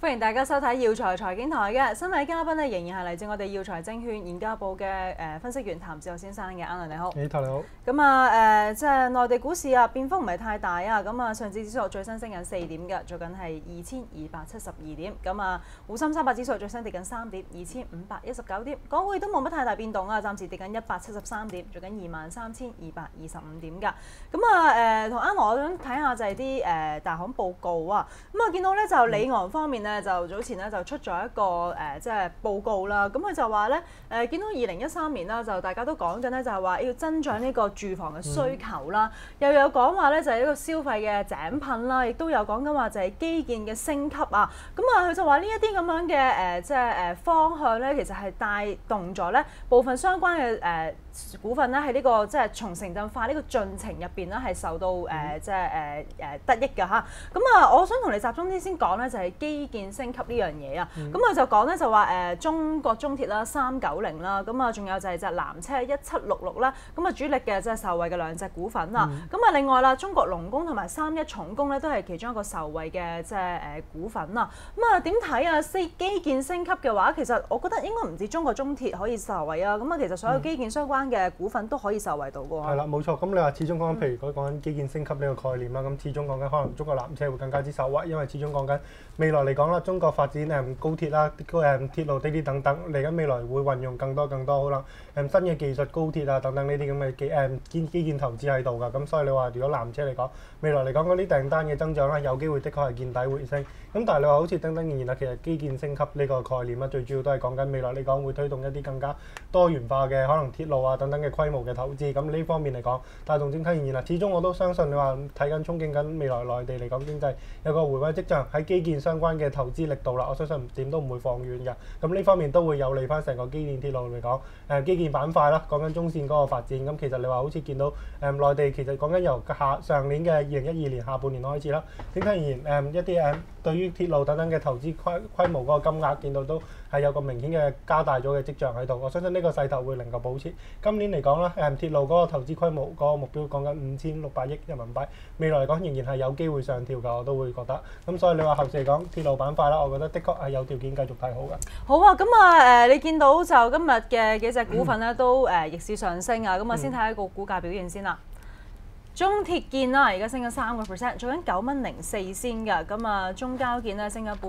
歡迎大家收睇耀才財經台嘅新位嘉賓咧，仍然係嚟自我哋耀才證券研究部嘅分析員譚志豪先生嘅。Alan 你好， 你好。 咁啊即係內地股市啊，變幅唔係太大啊。咁啊，上證指數最新升緊4點嘅，做緊係2272點。咁啊，滬深300指數最新跌緊3點，2519點。港股亦都冇乜太大變動啊，暫時跌緊173點，做緊23,225點㗎。咁啊同Alan我想睇下就係啲大行報告啊。咁啊見到咧就里昂方面咧就早前咧就出咗一個即係報告啦。咁佢就話咧見到2013年啦，就大家都講緊咧就係話要增長呢個住房嘅需求啦，又有講話咧就係一個消費嘅井噴啦，亦都有講緊話就係基建嘅升級啊。咁啊佢就話呢一啲咁樣嘅即係方向咧，其實係帶動咗咧部分相關嘅股份咧喺呢個即係從城鎮化呢個進程入邊咧係受到即係得益㗎嚇。咁啊，我想同你集中啲先講咧，就係基建升級呢樣嘢啊。咁佢就講咧就話中國中鐵啦390啦，咁啊仲有就係隻南車1766啦，咁啊主力嘅即係受惠嘅兩隻股份啦。咁啊另外啦，中國龍工同埋31重工咧都係其中一個受惠嘅即係股份啦。咁啊點睇啊？基建升級嘅話，其實我覺得應該唔止中國中鐵可以受惠啊。咁啊其實所有基建相關嘅股份都可以受惠到嘅喎。 係啦，冇錯。咁你話始終講緊，譬如講緊基建升級呢個概念啦，咁始終講緊可能中國南車會更加之受惠，因為始終講緊未來嚟講啦，中國發展高鐵啦、鐵路呢啲等等，嚟緊未來會運用更多可能新嘅技術高鐵啊等等呢啲咁嘅基建投資喺度㗎。咁所以你話如果南車嚟講，未來嚟講嗰啲訂單嘅增長啦，有機會的確係見底回升。咁但係你話好似等等仍然啊，其實基建升級呢個概念啦，最主要都係講緊未來嚟講會推動一啲更加多元化嘅可能鐵路啊等等嘅規模嘅投資。咁呢方面嚟講，帶動整體仍然啦。始終我都相信你話睇緊憧憬緊未來內地嚟講經濟有個回穩跡象，喺基建相關嘅投資力度啦，我相信點都唔會放軟㗎。咁呢方面都會有利翻成個基建鐵路嚟講，基建板塊啦，講緊中線嗰個發展。咁其實你話好似見到內地其實講緊由上年嘅2012年下半年開始啦，整體而言一啲對於鐵路等等嘅投資規模嗰個金額見到都係有個明顯嘅加大咗嘅跡象喺度。我相信呢個勢頭會能夠保持。今年嚟講啦，鐵路嗰個投資規模嗰個目標講緊5600億人民幣，未來嚟講仍然係有機會上調㗎，我都會覺得。咁所以你話後市嚟講鐵路板塊啦，我覺得的確係有條件繼續睇好㗎。 好啊，咁啊你見到就今日嘅幾隻股份咧都逆市上升啊，咁啊先睇下個股價表現先啦。中鐵建啦，而家升緊3%，做緊9.04仙㗎。咁啊，中交建咧升緊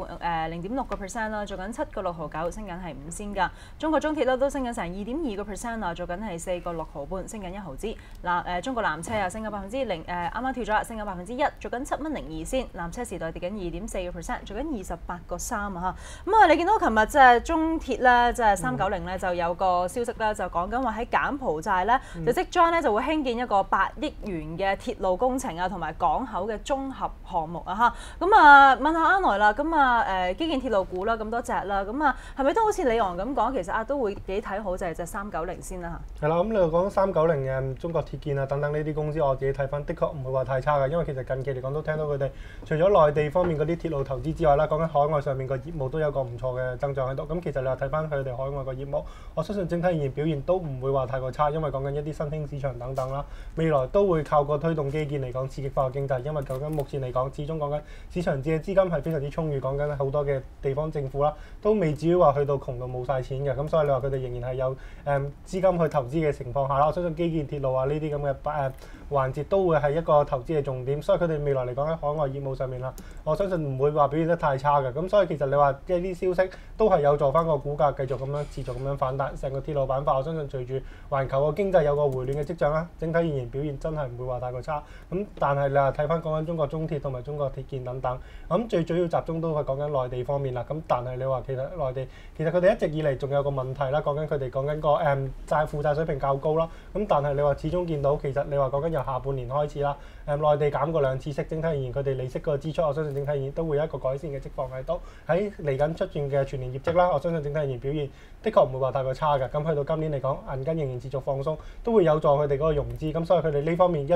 0.6% 啦，做緊7.69，升緊係5仙㗎。中國中鐵咧都升緊成2.2% 啊，做緊係4.6毫半，升緊1毫子。中國南車啊升緊0%，啱啱跳咗啦，升緊1%，做緊7.02仙。南車時代跌緊2.4%，做緊28.3啊嚇。咁啊，你見到琴日即係中鐵咧，即係390咧就有個消息咧，就講緊話喺柬埔寨咧就即將咧就會興建一個8億元嘅鐵路工程啊，同埋港口嘅綜合項目啊嚇，咁啊問下Alan來啦，咁啊基建鐵路股啦咁多隻啦，咁啊係咪都好似里昂咁講，其實都會幾睇好就係隻390先啦嚇。 係啦，咁你講390嘅中國鐵建啊等等呢啲公司，我自己睇翻，的確唔會話太差㗎，因為其實近期嚟講都聽到佢哋除咗內地方面嗰啲鐵路投資之外啦，講緊海外上面個業務都有個唔錯嘅增長喺度。咁其實你話睇翻佢哋海外個業務，我相信整體而言表現都唔會話太過差，因為講緊一啲新興市場等等啦，未來都會靠個推動基建嚟講刺激化經濟，因為講緊目前嚟講，始終講緊市場嘅資金係非常之充裕，講緊好多嘅地方政府啦，都未至於話去到窮到冇晒錢嘅，咁所以你話佢哋仍然係有資金去投資嘅情況下啦，我相信基建鐵路啊呢啲咁嘅環節都會係一個投資嘅重點，所以佢哋未來嚟講喺海外業務上面啦，我相信唔會話表現得太差嘅，咁所以其實你話即係啲消息都係有助翻個股價繼續咁樣持續咁樣反彈，成個鐵路板塊我相信隨住環球個經濟有個回暖嘅跡象啦，整體而言表現真係唔會話太過差。咁但係你話睇翻講緊中國中鐵同埋中國鐵建等等，咁最主要集中都係講緊內地方面啦。咁但係你話其實內地其實佢哋一直以嚟仲有個問題啦，講緊佢哋講緊個負債水平較高啦。咁但係你話始終見到其實你話講緊由下半年開始啦，內地減過2次息，整體而言佢哋利息個支出，我相信整體而言都會有一個改善嘅跡象喺度。喺嚟緊出現嘅全年業績啦，我相信整體而言表現的確唔會話太過差嘅。咁去到今年嚟講，銀根仍然持續放鬆，都會有助佢哋嗰個融資。咁所以佢哋呢方面一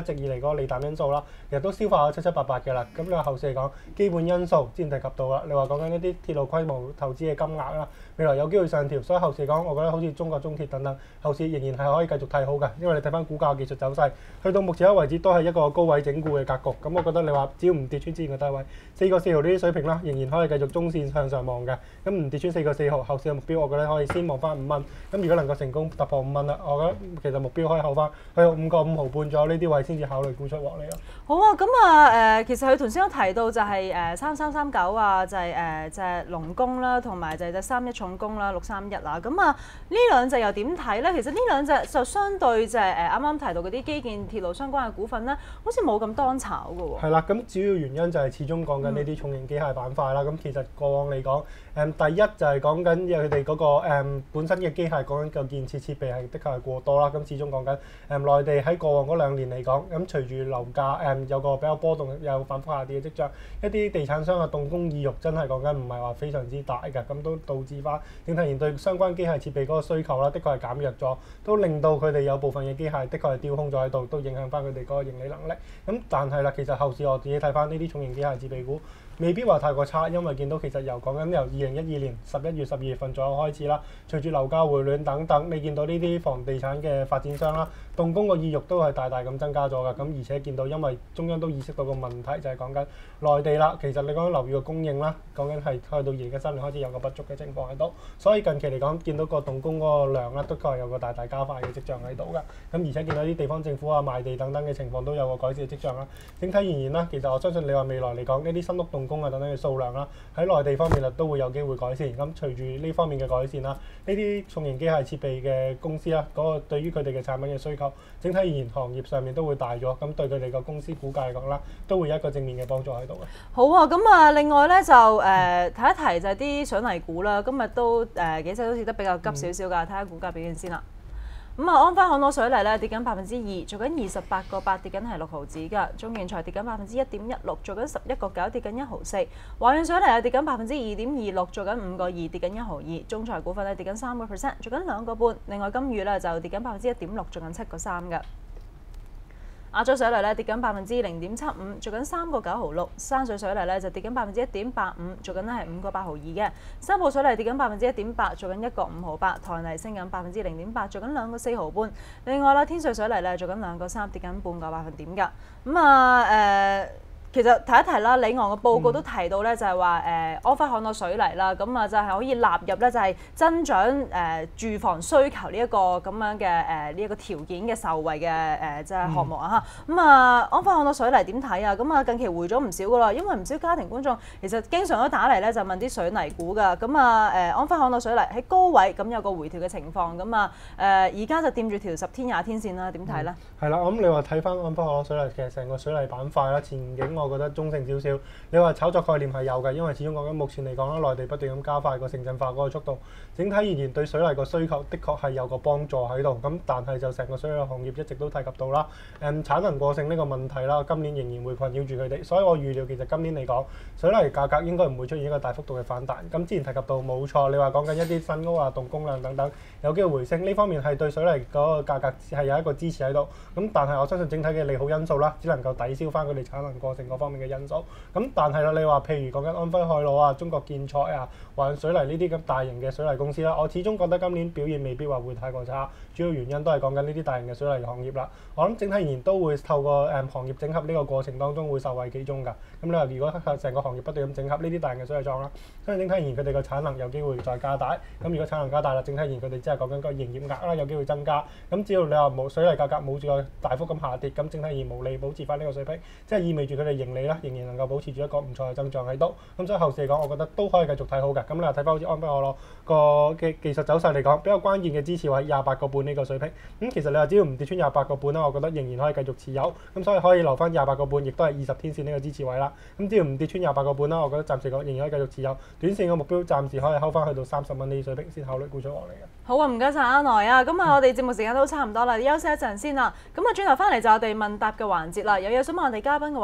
直以嚟嗰個利淡因素啦，其實都消化咗七七八八嘅啦。咁你話後市嚟講，基本因素之前提及到啦，你話講緊一啲鐵路規模投資嘅金額啦，未來有機會上調，所以後市嚟講，我覺得好似中國中鐵等等，後市仍然係可以繼續睇好嘅，因為你睇翻股價技術走勢，去到目前為止都係一個高位整固嘅格局。咁我覺得你話只要唔跌穿之前嘅低位4.4毫呢啲水平啦，仍然可以繼續中線向上望嘅。咁唔跌穿4.4毫，後市嘅目標我覺得可以先望翻5蚊。咁如果能夠成功突破5蚊啦，我覺得其實目標可以後翻去到5.5毫半左右呢啲位先至考慮沽出獲利咯。 好啊，咁啊其實佢頭先都提到就係3339啊，就係隻龍工啦，同埋就係隻31重工啦，631啦。咁啊呢兩隻又點睇咧？其實呢兩隻就相對就係啱啱提到嗰啲基建鐵路相關嘅股份咧，好似冇咁當炒嘅喎。 係啦，咁主要原因就係始終講緊呢啲重型機械板塊啦。咁其實過往嚟講，第一就係講緊佢哋嗰個本身嘅機械講緊個建設設備係的確係過多啦。咁始終講緊內地喺過往嗰2年嚟講，咁隨住樓價有個比較波動，有反覆下跌嘅跡象，一啲地產商嘅動工意欲真係講緊唔係話非常之大嘅，咁都導致翻整體而言對相關機械設備嗰個需求啦，的確係減弱咗，都令到佢哋有部分嘅機械的確係丟空咗喺度，都影響翻佢哋嗰個盈利能力。咁但係啦，其實後市我自己睇翻呢啲重型機械設備股，未必話太過差，因為見到其實由2012年11月、12月份左右開始啦，隨住樓價回暖等等，你見到呢啲房地產嘅發展商啦，動工個意欲都係大大咁增加咗㗎。咁而且見到因為中央都意識到個問題，就係講緊內地啦，其實你講緊樓宇嘅供應啦，講緊係去到2013年開始有個不足嘅情況喺度，所以近期嚟講見到個動工嗰個量啦，的確係有個大大加快嘅跡象喺度㗎。咁而且見到啲地方政府啊賣地等等嘅情況都有個改善嘅跡象啦。整體而言啦，其實我相信你話未來嚟講呢啲新屋動工啊等等嘅數量啦，喺內地方面啦都會有機會改善。咁隨住呢方面嘅改善啦，呢啲重型機械設備嘅公司啦，嗰個對於佢哋嘅產品嘅需求，整體而言行業上面都會大咗，咁對佢哋個公司股價嚟講啦，都會有一個正面嘅幫助喺度嘅。 好啊，咁啊另外咧就提一提就係啲水泥股啦，今日都幾隻都跌得比較急少少㗎，睇下股價表現先啦。咁啊，安徽海螺水泥咧跌緊2%，做緊28.8，跌緊係6毫子㗎。中原材跌緊1.16%，做緊11.9，跌緊1毫4。華潤水泥又跌緊2.26%，做緊5.2，跌緊1毫2。中材股份咧跌緊3%，做緊2.5%。另外金魚咧就跌緊1.6%，做緊7.3㗎。亞洲水泥咧跌緊0.75%，做緊3.9毫6。山水水泥咧就跌緊1.85%，做緊咧係5.8毫2嘅。三寶水泥跌緊1.8%，做緊1.5毫8。台泥升緊0.8%，做緊2.4毫半。另外啦，天瑞水泥咧做緊2.3%，跌緊半個百分點㗎。咁其實提一提啦，里昂嘅報告都提到咧，就係話安徽海螺水泥啦，咁啊就係可以納入咧，就係增長住房需求呢一個咁樣嘅呢一個條件嘅受惠嘅即係項目啊嚇。咁啊安徽海螺水泥點睇啊？咁啊近期回咗唔少噶啦，因為唔少家庭觀眾其實經常都打嚟咧，就問啲水泥股噶。咁啊安徽海螺水泥喺高位咁有個回調嘅情況，咁啊而家就掂住條10天、20天線啦，點睇咧？ 係啦，咁你話睇翻安徽海螺水泥，其實成個水泥板塊啦，前景我覺得中性少少。你話炒作概念係有嘅，因為始終講緊目前嚟講啦，內地不斷咁加快個城鎮化嗰個速度，整體而言對水泥個需求的確係有個幫助喺度。咁但係就成個水泥行業一直都提及到啦，產能過剩呢個問題啦，今年仍然會困擾住佢哋。所以我預料其實今年嚟講，水泥價格應該唔會出現一個大幅度嘅反彈。咁之前提及到冇錯，你話講緊一啲新屋啊、動工量等等有機會回升，呢方面係對水泥嗰個價格係有一個支持喺度。咁但係我相信整體嘅利好因素啦，只能夠抵消翻佢哋產能過剩嗰方面嘅因素。咁但係啦，你話譬如講緊安徽海螺啊、中國建材啊、華潤水泥呢啲咁大型嘅水泥公司啦，我始終覺得今年表現未必話會太過差。主要原因都係講緊呢啲大型嘅水泥行業啦。我諗整體而言都會透過行業整合呢個過程當中會受惠其中㗎。咁你話如果成個行業不斷咁整合呢啲大型嘅水泥廠啦，相信整體而言佢哋個產能有機會再加大。咁如果產能加大啦，整體而言佢哋即係講緊個營業額啦有機會增加。咁只要你話冇水泥價格冇再大幅咁下跌，咁整體而言毛利保持翻呢個水平，即係意味住佢哋盈利啦仍然能夠保持住一個唔錯嘅增長喺度。咁所以後市嚟講，我覺得都可以繼續睇好嘅。咁你話睇翻好似安徽海螺個嘅技術走勢嚟講，比較關鍵嘅支持位28.5呢個水平。其實你話只要唔跌穿28.5啦，我覺得仍然可以繼續持有。咁所以可以留翻28.5，亦都係20天線呢個支持位啦。咁只要唔跌穿28.5啦，我覺得暫時講仍然可以繼續持有。短線嘅目標暫時可以睺翻去到30蚊呢啲水平先考慮沽出落嚟嘅。 好啊，唔該晒阿內啊。咁啊，我哋節目時間都差唔多啦，休息一陣先啦。咁啊，轉頭翻嚟就我哋問答嘅環節啦。有嘢想問我哋嘉賓嘅話，快啲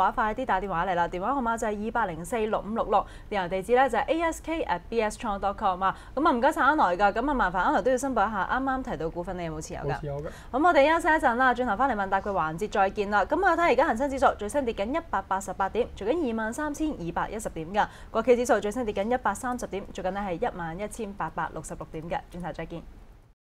打電話嚟啦，電話號碼就係28046566，電郵地址咧就係 ask@bstron.com 啊。咁啊唔該晒安來㗎，咁啊麻煩安來都要申報一下，啱啱提到股份你有冇持有㗎？ 冇持有嘅。 咁我哋休息一陣啦，轉頭翻嚟問答嘅環節再見啦。咁啊睇而家恒生指數最新跌緊188點，做緊23,210點㗎。國企指數最新跌緊130點，做緊呢係11,866點嘅。轉頭再見。